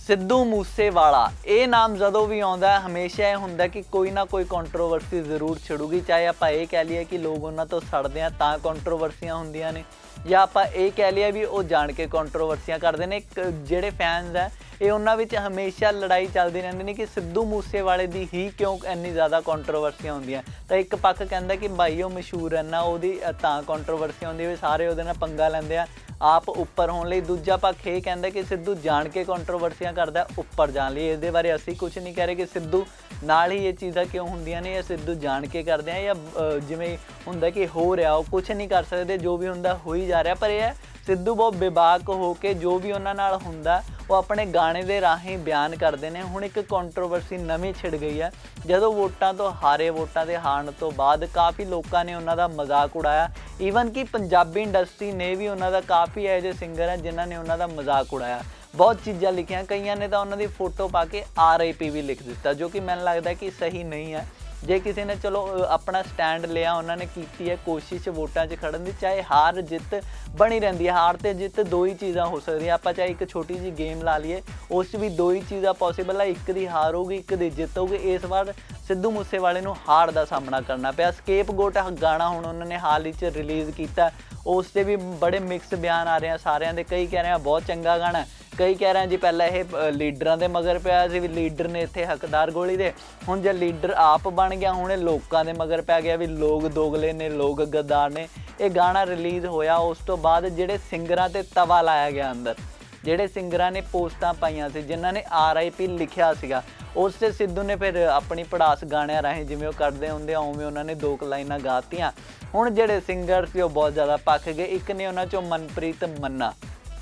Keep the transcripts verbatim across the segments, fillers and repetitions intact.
सिद्धू मूसेवाला ये नाम जदों भी आउंदा हमेशा ये हुंदा कि कोई ना कोई कंट्रोवर्सी जरूर छिड़ूगी, चाहे आप ये कह लीए कि लोग उन्हां तो सड़दे हैं तां कंट्रोवर्सियां हुंदियां ने, या आप ये कह लीए भी वो जान के कंट्रोवर्सियां करदे ने। जिहड़े फैनस हैं ये उन्हां विच हमेशा लड़ाई चलदी रहिंदी ने कि सिद्धू मूसेवाले दी ही क्यों इन्नी ज़्यादा कंट्रोवर्सियां हुंदियां। तां एक पक्ष कहंदा कि भाई वो मशहूर है ना, उहदी तां कंट्रोवर्सियां हुंदी, सारे उहदे नाल पंगा लैंदे आ आप उपर होने लई। दूजा पक्ष ये कहता कि सिद्धू जान के कंट्रोवर्सियां करदा उपर जाने लई। इहदे बारे असीं कुछ नहीं कह रहे कि सिद्धू नाल ही ये चीज़ां क्यों हुंदियां ने, या सिद्धू जान के करदे हैं, या जिवें हुंदा कि हो रहा वो कुछ नहीं कर सकते, जो भी हुंदा हो ही जा रहा। पर यह सिद्धू बहुत बेबाक हो के जो भी उन्हां नाल हुंदा वो अपने गाने दे राहीं बयान करते हैं। हुण एक कंट्रोवर्सी नवीं छिड़ गई है, जदों वोटां तो हारे, वोटां दे हारन तो बाद काफ़ी लोगों ने उन्हां दा मजाक उड़ाया। ईवन कि पंजाबी इंडस्ट्री ने भी उन्हां दा काफ़ी ऐसे जिहे सिंगर हैं जिन्हां ने उन्हां दा मजाक उड़ाया, बहुत चीज़ां लिखियां, कईयां ने तो उन्हां दी फोटो पा के आर आई पी भी लिख दिता, जो कि मैनूं लगदा कि सही नहीं है। जे किसी ने चलो अपना स्टैंड लिया, उन्होंने की है कोशिश वोटां च खड़न की, चाहे हार जित बनी रही है। हार तो जित दो ही चीज़ां हो सकती, आप चाहे एक छोटी जी गेम ला लीए उस भी दो ही चीज़ां पॉसीबल है, एक दी हार होगी एक दी जित होगी। इस बार सिद्धू मूसेवाले नूं हार का सामना करना पिया। स्केप गोट गाना हुण उन्होंने हाल ही च रिलीज़ किया, उस ते भी बड़े मिक्स बयान आ रहे हैं सारिਆਂ ਦੇ। कई कह रहे हैं बहुत चंगा गाना है, कई कह रहे हैं जी पहले ये लीडर के मगर पिया सी, भी लीडर ने इत्थे हकदार गोली दे, हुण जे लीडर आप बन गया हुण लोगों के मगर पै गया भी लोग दोगले ने, लोग गद्दार ने। ये गाना रिलीज़ होया उस तो बाद जिहड़े सिंगरां ते तवा लाया गया अंदर, जिहड़े सिंगरां ने पोस्टां पाईयां सी जिन्हां ने आर आई पी लिखिया सीगा, उस ते सिद्धू ने फिर अपनी पड़ास गाणियां राहीं जिवें वो करदे हुंदे उवें उन्होंने दो लाइनां गातियां। हुण जिहड़े सिंगर सी वो बहुत ज़्यादा पक गए। एक ने उन्हां चों मनप्रीत मन्ना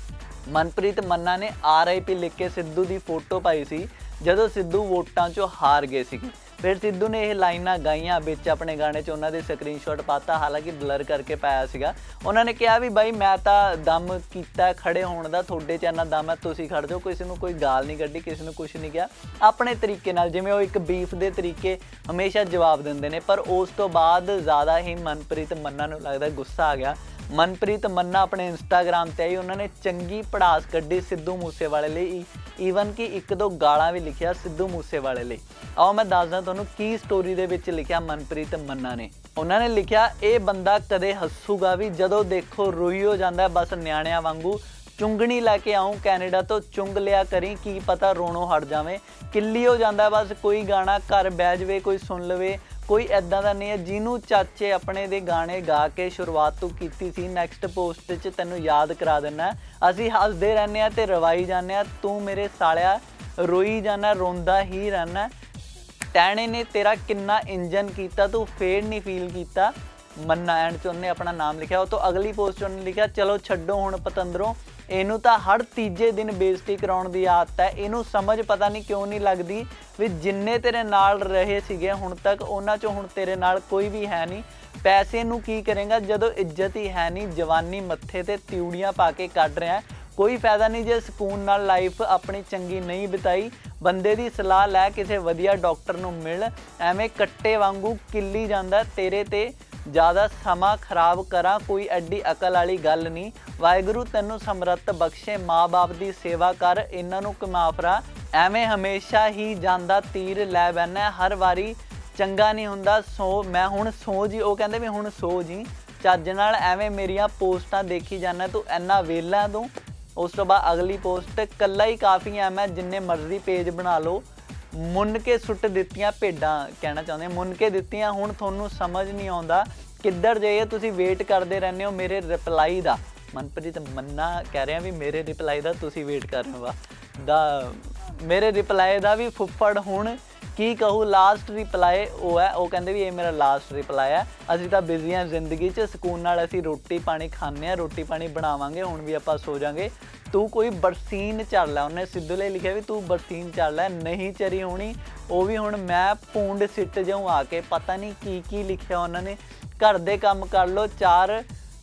मनप्रीत मन्ना ने आर आई पी लिख के सिद्धू की फोटो पाई सी जदों सिद्धू वोटां चों हार गए सी। फिर सिद्धू ने यह लाइनां गाइयां बिच अपने गाने च उन्होंने स्क्रीनशॉट पाता, हालांकि ब्लर करके पाया सीगा। उन्होंने कहा भी भाई मैं तो दम किया खड़े होने का, थोड़े च इन्ना दम है तुसीं खड़ जाओ, किसी को कोई गाल नहीं कड्डी, किसी ने कुछ नहीं कहा, अपने तरीके नाल जिवें वो एक बीफ के तरीके हमेशा जवाब देंदे ने। पर उस तो बाद ज़्यादा ही मनप्रीत मन्ना नूं लगदा गुस्सा आ गया। मनप्रीत मन्ना अपने इंस्टाग्राम ते आई, उन्होंने चंगी पड़ास कड्ढी सिद्धू मूसेवाले लई, ईवन कि एक दो गालां भी लिखिया सिद्धू मूसेवाले लई। आओ मैं दसदा तुहानूं की स्टोरी दे विच लिखिया मनप्रीत मन्ना ने। उन्होंने लिखिया ये बंदा कदे हसूगा भी, जदों देखो रोई हो जाता है बस नियाणियां वांगू, चुंगनी लैके आऊँ कैनेडा तो चुंग लिया करी, की पता रोणों हट जावे, किल्ली हो जाता है बस कोई गाना घर बह जावे कोई सुन लवे, कोई इदां दा नहीं है जिन्हों चाचे अपने दे गाने गा के शुरुआत तो की सी, नैक्सट पोस्ट च तैनूं याद करा देना, असीं हसदे रहने ते रवाई जाने, तू मेरे सालिया रोई जाना रोंदा ही रहना, टैणे ने तेरा किन्ना इंजन किया तू फेर नहीं फील किया। मन्ना एंड च उन्हें अपना नाम लिखा। वो तो अगली पोस्ट उन्हें लिखा चलो छड्डो हुण पतंदरों, इनू तो हर तीजे दिन बेइज्जती कराउण दी आदत है, इनू समझ पता नहीं क्यों नहीं लगती भी जिन्ने तेरे नाल रहे सीगे हुण तक उन्हां चों हुण तेरे नाल कोई भी है नहीं, पैसे नू की करेंगा जदों इज्जत ही है नहीं, जवानी मत्थे ते त्यूड़ियां पा के कढ रहा है, कोई फायदा नहीं जे सुकून नाल लाइफ अपनी चंगी नहीं बिताई, बंदे दी सलाह लै किसी वधिया डॉक्टर नू मिल, एवें कट्टे वांगू किल्ली जांदा तेरे ते ज़्यादा समा खराब करा कोई एडी अकल वाली गल नहीं, वाहिगुरू तैनूं समरथ बख्शे, माँ बाप की सेवा कर, इन्हां नूं कमाफरा, एवें हमेशा ही जांदा तीर लै बैना, हर वारी चंगा नहीं हुंदा, सो मैं हुण सो जी, वो कहंदे भी हुण सो जी चज नाल, एवें मेरियां पोस्टां देखी जाना तू इन्ना वेला तूं। उस तो बाद अगली पोस्ट कल्ला ही काफ़ी है, मैं जिन्ने मर्जी पेज बना लो, मुन के सुट दित्तियां भेडां कहना चाहुंदे, मुन के दित्तियां हुण तुहानूं समझ नहीं आउंदा किधर जाइए, तुसीं वेट करते रहने हो मेरे रिप्लाई का। मनप्रीत मन्ना कह रहे हैं भी मेरे रिप्लाई का तुसीं वेट कर रहे हो, दा मेरे रिप्लाई का भी फुੱਫੜ हुण की कहूँ, लास्ट रिप्लाई वो है, वो कहते भी ये मेरा लास्ट रिप्लाई है, असीं तां बिजी हैं जिंदगी च, सुकून नाल असीं रोटी पानी खाने हैं, रोटी पानी बनावांगे, हुण भी आपां सो जांगे, तू कोई बरसीन चढ़ लै, उन्हें सिद्धू ने लिखा भी तू बरसीन चढ़ लै, नहीं चरी होनी वो भी हुण मैं पूंड सिट जाऊँ आके, पता नहीं की की लिखिया उन्होंने, घर दे काम कर लो, चार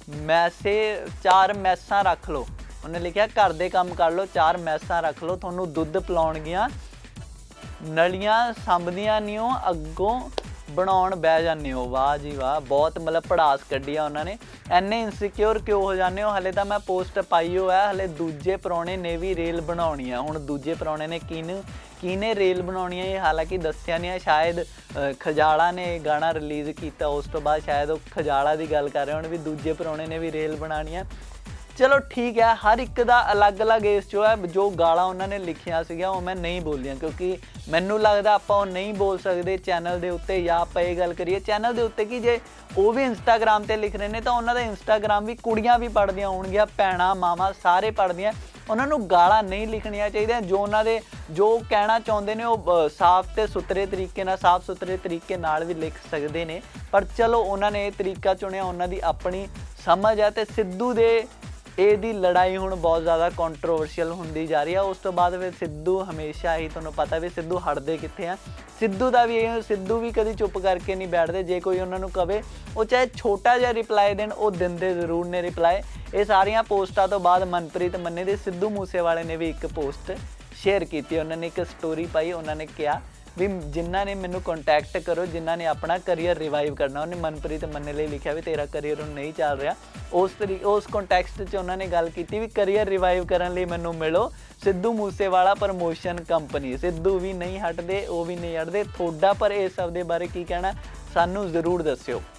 मैसे चार मैसां रख लो, उन्हें लिखा घर दे काम कर लो, चार मैसां रख लो, तुहानूं दुध पिलाउणगियां, नलियां संभदियां नहीं हो अगों ਬਣਾਉਣ ਬਹਿ ਜਾਂਦੇ ਹੋ। ਵਾਹ ਜੀ ਵਾਹ, ਬਹੁਤ ਮਤਲਬ ਪੜਾਸ ਕੱਢੀ ਆ ਉਹਨਾਂ ਨੇ। ਐਨੇ ਇਨਸਿਕਿਉਰ ਕਿਉਂ ਹੋ ਜਾਂਦੇ ਹੋ? ਹਲੇ ਤਾਂ ਮੈਂ ਪੋਸਟ ਪਾਈ ਹੋ ਹੈ, ਹਲੇ ਦੂਜੇ ਪ੍ਰਾਹੁਣੇ ਨੇ ਵੀ ਰੀਲ ਬਣਾਉਣੀ ਆ। ਹੁਣ ਦੂਜੇ ਪ੍ਰਾਹੁਣੇ ਨੇ ਕਿਹਨੂੰ ਕਿਹਨੇ ਰੀਲ ਬਣਾਉਣੀ ਹੈ ਇਹ ਹਾਲਾਂਕਿ ਦੱਸਿਆ ਨਹੀਂ ਹੈ। ਸ਼ਾਇਦ ਖਜਾਲਾ ਨੇ ਗਾਣਾ ਰਿਲੀਜ਼ ਕੀਤਾ, ਉਸ ਤੋਂ ਬਾਅਦ ਸ਼ਾਇਦ ਉਹ ਖਜਾਲਾ ਦੀ ਗੱਲ ਕਰ ਰਹੇ ਹੁਣ ਵੀ ਦੂਜੇ ਪ੍ਰਾਹੁਣੇ ਨੇ ਵੀ ਰੀਲ ਬਣਾਉਣੀ ਹੈ। ਚਲੋ ਠੀਕ ਹੈ, हर एक का अलग अलग इस जो है जो गाला उन्होंने लिखिया सीगियां वो मैं नहीं बोलिया, क्योंकि मैनू लगता आप नहीं बोल सकते चैनल के उत्ते, या आप ये गल करिए चैनल के उत्ते कि जे वो भी इंस्टाग्राम पर लिख रहे हैं तो उन्होंने इंस्टाग्राम भी कुड़ियां भी पढ़दियां होणगियां, भैणां मावां सारे पढ़दियां, उन्होंने गाला नहीं लिखनिया चाहिए। जो उन्होंने जो कहना चाहते हैं वो साफ तो सुथरे तरीके नाल साफ सुथरे तरीके नाल भी लिख सकते हैं, पर चलो उन्होंने ये तरीका चुनिया, उन्होंने अपनी समझ है। तो सिद्धू दे ਇਹਦੀ लड़ाई हुण बहुत ज़्यादा कॉन्ट्रोवर्शियल होंदी जा रही है। उस तो बाद फिर सिद्धू हमेशा ही तुहानूं पता भी सिद्धू हटदे कित्थे आ। सिद्धू का भी ये सिद्धू भी कभी चुप करके नहीं बैठते, जे कोई उन्होंने कहे वो चाहे छोटा जिहा रिप्लाई देण वो दिंदे जरूर ने रिप्लाई। ये सारियां पोस्टां तो बाद मनप्रीत मन्ने दे सिद्धू मूसेवाले ने भी एक पोस्ट शेयर की, उन्होंने एक स्टोरी पाई, उन्होंने कहा भी जिन्हों ने मैनू कॉन्टैक्ट करो जिन्हों ने अपना करियर रिवाइव करना। उन्हें मनप्रीत मन्ने लिए लिखा भी तेरा करियर नहीं चल रहा, उस तरी उस कॉन्टैक्सट च उन्होंने गल की भी करियर रिवाइव करने लिए मैनू मिलो सिद्धू मूसेवाला प्रमोशन कंपनी। सिद्धू भी नहीं हटते, वो भी नहीं हटते, थोड़ा पर इस सब के बारे की कहना सानू जरूर दस्यो।